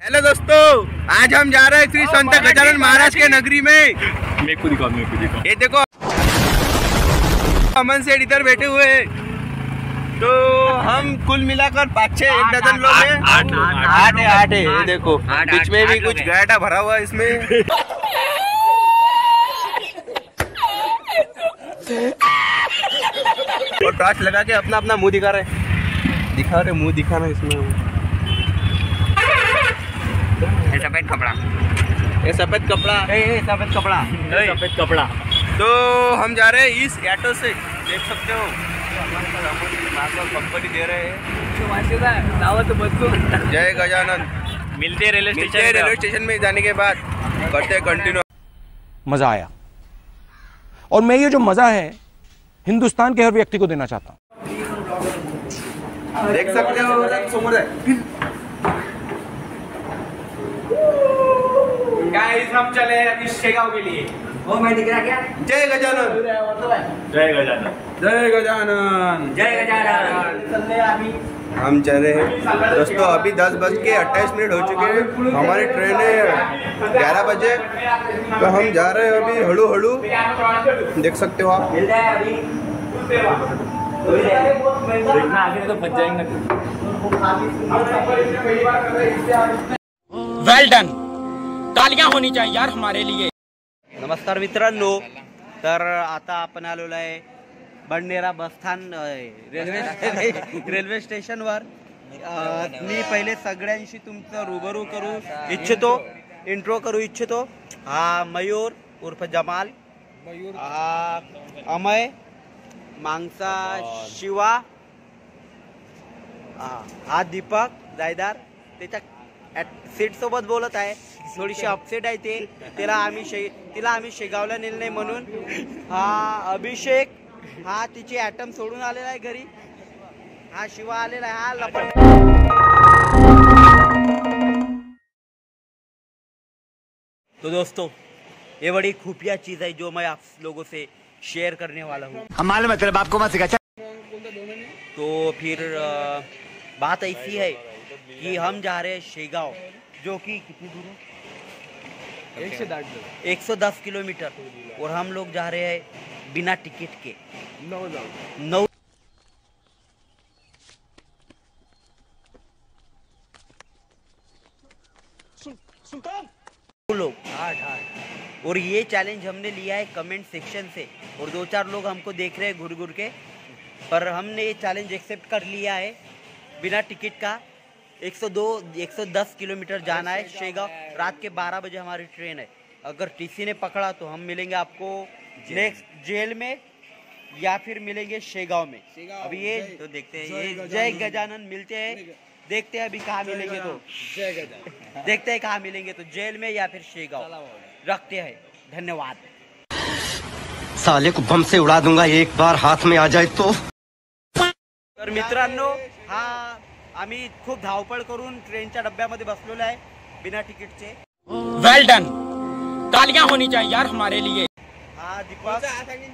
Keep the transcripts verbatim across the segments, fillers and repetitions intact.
Hello दोस्तों, आज हम जा रहे हैं श्री संत गजानन महाराज के नगरी में। मेरे को दिखाओ, मेरे को दिखाओ। ये देखो अमन सेठ इधर बैठे हुए हैं। तो हम कुल मिलाकर पाँच छह एक डजन लोग हैं। आठ आठ है आठ है ये देखो, बीच में भी कुछ गाटा भरा हुआ है इसमें। और टॉर्च लगा के अपना अपना मुंह दिखा रहे दिखा रहे मुंह दिखाना इसमें। सफेद कपड़ा, ये सफेद कपड़ा, ये सफेद कपड़ा, सफेद कपड़ा। तो हम जा रहे हैं इस ऑटो से, देख सकते हो कंपनी दे रहे हैं। जय गजानन। मिलते रेलवे स्टेशन रेलवे स्टेशन में जाने के बाद करते हैं कंटिन्यू। मजा आया और मैं ये जो मजा है हिंदुस्तान के हर व्यक्ति को देना चाहता हूँ। देख सकते हो समोर है। गाइस हम चले अभी शेगांव के लिए। वो मैं दिख रहा क्या? जय गजानन, जय गजानन, जय गजानन, जय गजानन। हम चले हैं दोस्तों, अभी दस बज के अट्ठाईस मिनट हो चुके हैं। हमारी ट्रेन है ग्यारह बजे, तो हम जा रहे हैं अभी हड़ू हड़ू, देख सकते हो आप। देखना आगे तो फंस जाएंगे। वेल डन, तालियां होनी चाहिए यार हमारे लिए। नमस्कार मित्रांनो, तर आता आपण आलेलो आहे बडनेरा बसस्थान रेल्वे रेल्वे स्टेशनवर। मी पहिले सगळ्यांशी तुमचं रूबरू करू इच्छितो, इंट्रो करू इच्छितो। हा मयूर उर्फ जमाल, हा अमय, मांगसा शिवा, हा दीपक जायदार त्याच्या सीट सोबत बोलत आहे। थोडीशी अपसेट आहे ते, तिला आम्ही शे तिला आम्ही शेगावला नेलं नाही म्हणून। हा अभिषेक, हा तिची ॲटम सोडून आलेला आहे घरी। हा शिवा आलेला आहे, हा लपट। तो दोस्तों, ये बड़ी खुफिया चीज है जो मैं आप लोगों से शेयर करने वाला हूँ। हमारे मतलब आपको मत सिखा। तो फिर बात ऐसी है कि हम जा रहे हैं शेगांव, जो कि कितनी दूर है? एक सौ दस किलोमीटर, और हम लोग जा रहे हैं बिना टिकट के। नौ नौ लोग आठ आठ। और ये चैलेंज हमने लिया है कमेंट सेक्शन से, और दो चार लोग हमको देख रहे हैं घुर घुर के, पर हमने ये चैलेंज एक्सेप्ट कर लिया है। बिना टिकट का एक सौ दो एक सौ दस किलोमीटर जाना है शेगांव। रात के बारह बजे हमारी ट्रेन है। अगर टीसी ने पकड़ा तो हम मिलेंगे आपको नेक्स्ट जेल में, या फिर मिलेंगे शेगांव में। अभी ये तो देखते हैं, ये जय गजानन मिलते हैं, देखते हैं अभी कहाँ मिलेंगे। तो जय गजानन देखते हैं कहाँ मिलेंगे, तो जेल में या फिर शेगांव। रखते हैं, धन्यवाद। साले को बम से उड़ा दूंगा एक बार हाथ में आ जाए तो। तर मित्रांनो, हा आम्ही खूप धावपळ करून ट्रेनच्या डब्यामध्ये बसलेलो आहे बिना तिकीटचे। वेल डन, तालियां होनी चाहिए यार हमारे लिए। हा दीपक,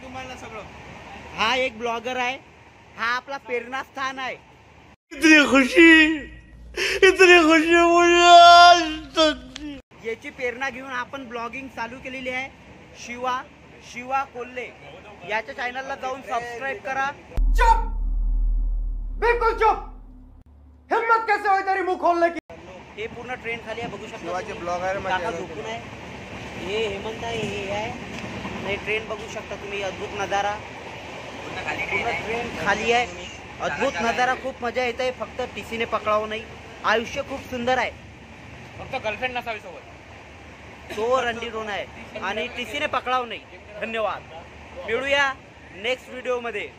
हा एक ब्लॉगर आहे, हा आपला प्रेरणा स्थान आहे। इतनी खुशी, इतनी खुशी मुझे। याची प्रेरणा घेऊन आपण ब्लॉगिंग चालू केलेली आहे। शिवा शिवा कोल्हे याच्या चॅनलला जाऊन सबस्क्राइब करा। चुप, बिल्कुल चुप। हिम्मत कैसे हो तेरी मुंह खोलने की? हे पूर्ण ट्रेन खाली आहे, बघू शकता। शिवाचे ब्लॉगर काका झोपून आहे, हे हेमंत आहे, हे आहे। हे ट्रेन बघू शकता तुम्ही, अद्भुत नजारा, पूर्ण ट्रेन खाली आहे, अद्भुत नजारा, खूप मजा येते। फक्त टीसीने पकडावं नाही, आयुष्य खूप सुंदर आहे। फक्त गर्लफ्रेंड नसावी सोबत, तो रणडी रोन आहे, आणि टीसीने पकडावं नाही। धन्यवाद, मिळूया नेक्स्ट व्हिडिओ मध्ये।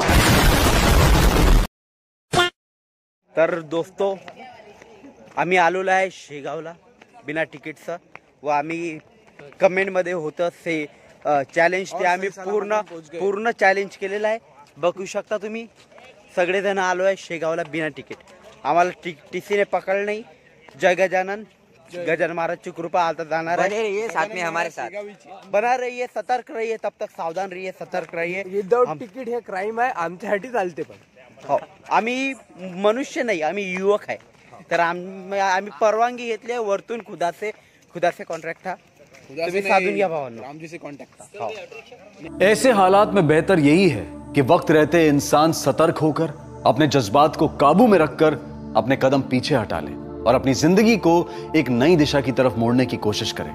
तर दोस्तों, आम्ही आलेलो आहे शेगावला बिना तिकीटचं, व आम्ही कमेंटमध्ये होतं से चॅलेंज, ते आम्ही पूर्ण पूर्ण चॅलेंज केलेलं आहे। बघू शकता तुम्ही, सगळेजण आलो आहे शेगावला बिना तिकीट। आम्हाला टी टीसीने पकडलं नाही। जय गजानन, गजानन महाराज की कृपा आता जाणार है। ये साथ में हमारे साथ बना रहिए, सतर्क रहिए, तब तक सावधान रहिए, सतर्क रहिए। विदाउट तिकीट हे क्राईम आहे, आमच्यासाठी चालते पण। हो, आम्ही मनुष्य नाही, आम्ही युवक आहे। तर आम्ही आम्ही परवानगी घेतली आहे वरतून खुदासे खुदासे कॉन्ट्रॅक्ट था तुम्ही साधून घ्या भावांनो. राम जी से कांटेक्ट था. ऐसे हालात में बेहतर यही है कि वक्त रहते इंसान सतर्क होकर अपने जज्बात को काबू में रखकर अपने कदम पीछे हटा ले और अपनी जिंदगी को एक नई दिशा की तरफ मोड़ने की कोशिश करे.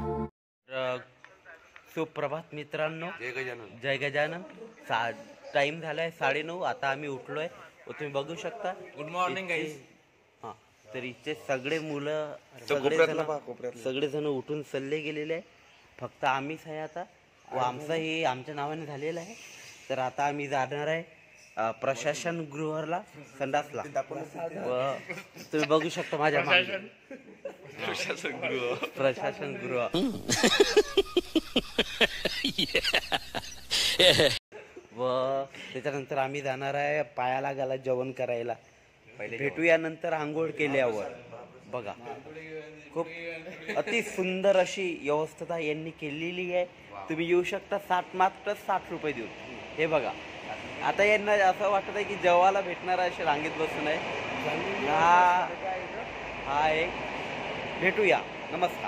सुप्रभात मित्रांनो, जय गजानन. जय गजानन. सा टाइम झालाय साडेनऊ. आता आम्ही उठलोय. तुम्ही बघू शकता. Good morning guys. हा तर इथे सगळे मुलं तो कोपऱ्यातला पहा, कोपऱ्यातला. सगळेजण उठून सल्ले गेलेले आहे. फक्त आम्हीच आहे आता व आमचं हे आमच्या नावाने झालेलं आहे. तर आता आम्ही जाणार आहे अ, प्रशासन गृहला संडासला व तुम्ही बघू शकता माझ्या मागे. प्रशासन गृह. प्रशासन गृह व त्याच्यानंतर आम्ही जाणार आहे पायाला गाला जेवण करायला. भेटूया नंतर आंघोळ केल्यावर. बघा खूप अति सुंदर अशी व्यवस्था यांनी केलेली आहे. तुम्ही येऊ शकता साठ मात्र साठ रुपये देऊन. हे बघा आता यांना असं वाटत आहे की जेवायला भेटणार असे रांगेत बसून आहे. हा हा एक भेटूया. नमस्कार.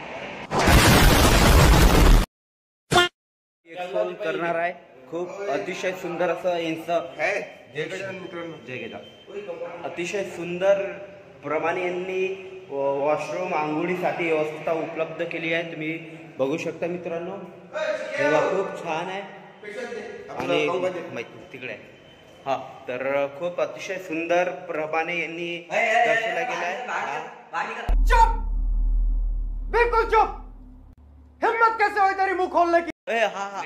एक्सप्लोर करणार आहे. खूप अतिशय सुंदर असं यांचं जय गजानन मित्रांनो. जय गजानन. अतिशय सुंदर प्रमाणे यांनी वॉशरूम आंघोळीसाठी व्यवस्था उपलब्ध केली आहे. तुम्ही बघू शकता मित्रांनो. तेव्हा खूप छान आहे आणि माहिती तिकडे आहे. हा तर खूप अतिशय सुंदर प्रमाणे यांनी दर्शवला गेला आहे. चुप, बिल्कुल चुप. हिम्मत कैसे हुई तेरी मुंह खोलने की? ए, हा हा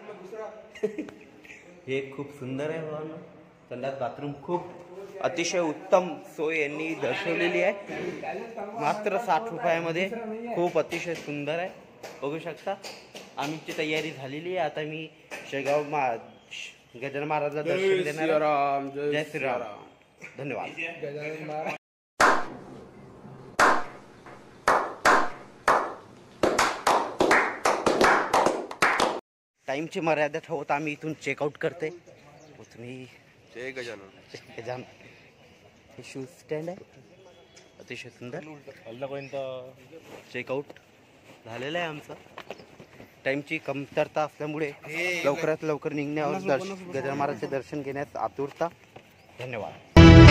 हे खूप सुंदर आहे भावांनो. संडास बाथरूम खूप अतिशय उत्तम सोय यांनी दर्शवलेली आहे. मात्र साठ रुपयामध्ये खूप अतिशय सुंदर आहे. बघू शकता. आमची तयारी झालेली आहे. आता मी शेगाव मा गजानन महाराजला दर्शन देणार आहे. जय श्रीराम. धन्यवाद. टाइमची मर्यादा ठेवत आम्ही इथून चेकआउट करते. तुम्ही जय गजानन. गजानन. हे शूज स्टँड आहे. अतिशय सुंदर. चेकआउट झालेलं आहे आमचं. टाइमची कमतरता असल्यामुळे लवकरात लवकर निघण्यावर दर्शन गजानन महाराजचे दर्शन घेण्यास आतुरता. धन्यवाद.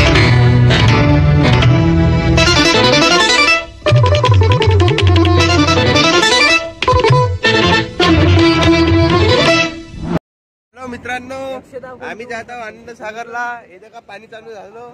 मित्रांनो आम्ही जात आहोत आनंद सागरला. हे का पाणी चालू झालं.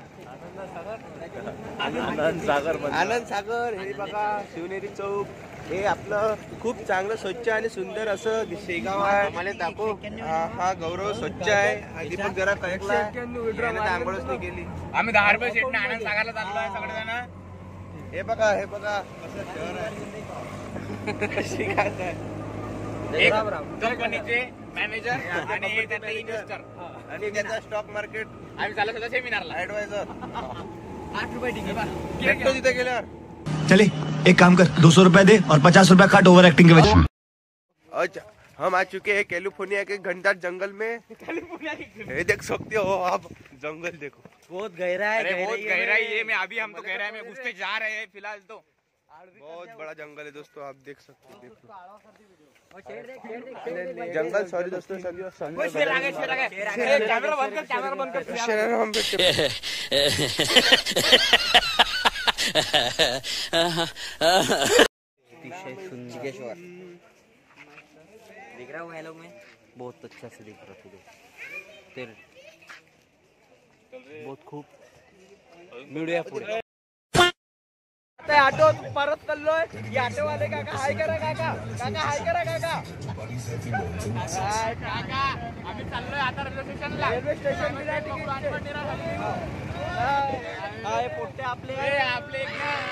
आनंद सागर आनंद सागर हे बघा शिवनेरी चौक. हे आपलं खूप चांगलं स्वच्छ आणि सुंदर असं शेगाव आहे. मला दाखव. हा गौरव स्वच्छ आहे. हा दीपक जरा कळकला. आंघोळच नाही केली. आम्ही दहा रुपये सेटने आनंद सागरला चाललो आहे सगळेजण. हे बघा हे बघा कसं शहर आहे. शिकायचं आहे. एक कंपनीचे मॅनेजर आणि त्यातले इन्व्हेस्टर आणि त्याचा स्टॉक मार्केट. आम्ही चालत होतो सेमिनारला. ऍडवायझर. आठ रुपये तिकीट. भेटतो तिथे गेल्यावर. चले एक काम कर, दो सौ रुपया दे और पचास रुपया काट ओवर एक्टिंग के वजह. अच्छा हम आ चुके हैं कैलिफोर्निया के घनदाट जंगल में. ये देख सकते हो आप. जंगल देखो बहुत गहरा है. अरे बहुत गहराई है. मैं अभी हम तो गहराई में घुसते जा रहे हैं फिलहाल तो. बहुत बड़ा जंगल है दोस्तों. आप देख सकते हैं. देखो जंगल. सॉरी दोस्तों. शेर आ गए, शेर आ गए. कैमरा बंद कर, कैमरा बंद कर. शहर हम बैठे. अतिशय सुंदर दिख रहा हूँ. हेलो मैं बहुत अच्छा से दिख रहा तुझे. तेरे बहुत खूप. मिळूया पुढे. ऑटो परत चाललोय. या ऑटो वाले काका हाय करा. काका काका हाय करा. काका काका आम्ही चाललोय आता रेल्वे स्टेशनला. रेल्वे स्टेशन हाय पोट्टे आपले आपले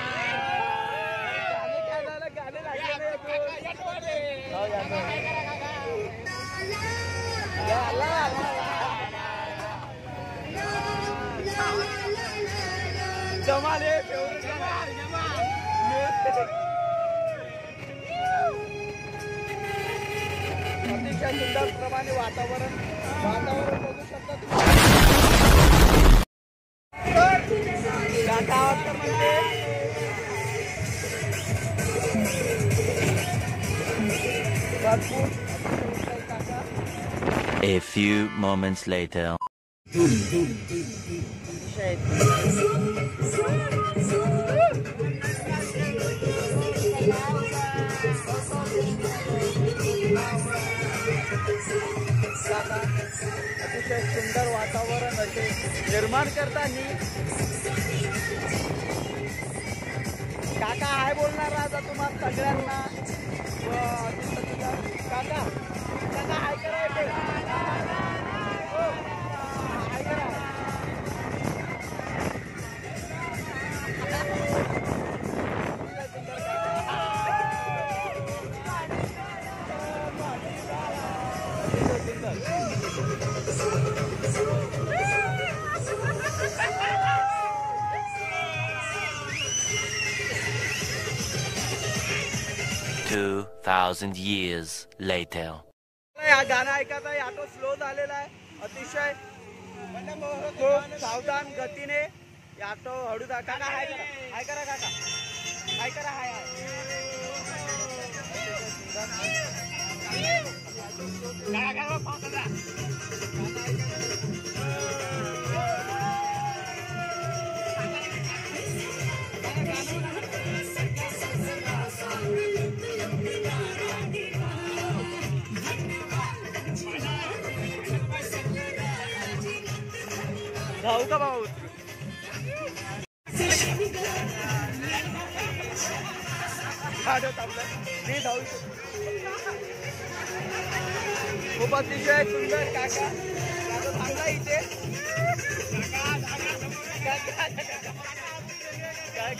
जमाले अतिशय सुंदर प्रमाणे वातावरण वातावरण बघू शकता तुम्ही. भरपूर काका. A few moments later. अतिशय सुंदर वातावरण असे निर्माण करताना काका हाय बोलणार आता तुम्हाला सगळ्यांना. काका काका हाय करा इथे. हो, हाय करा. Two thousand years later. या गाणं ऐकायचं आहे. ऑटो स्लो झालेला आहे अतिशय. खूप सावधान गतीने ऑटो हळू जा. काका हाय करा, हाय करा काका, हाय करा. हाय धावू का भाऊ. मी धावू शकतो. खूप अतिशय सुंदर काका. काका सांगा इथे काय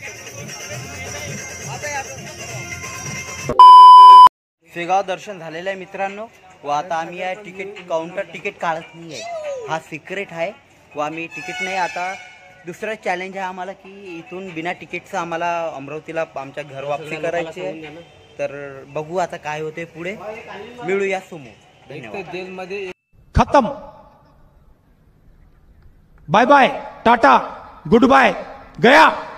शेगाव दर्शन झालेलं आहे मित्रांनो. व आता आम्ही या तिकीट काउंटर तिकीट काढत नाही आहे. हा सिक्रेट आहे व आम्ही तिकीट नाही. आता दुसरं चॅलेंज आहे आम्हाला की इथून बिना तिकीटचं आम्हाला अमरावतीला आमच्या घर वापसी करायची आहे. तर बघू आता काय होते पुढे. मिळूया समोर. धन्यवाद. खत्म. Bye bye, tata, good bye, गया.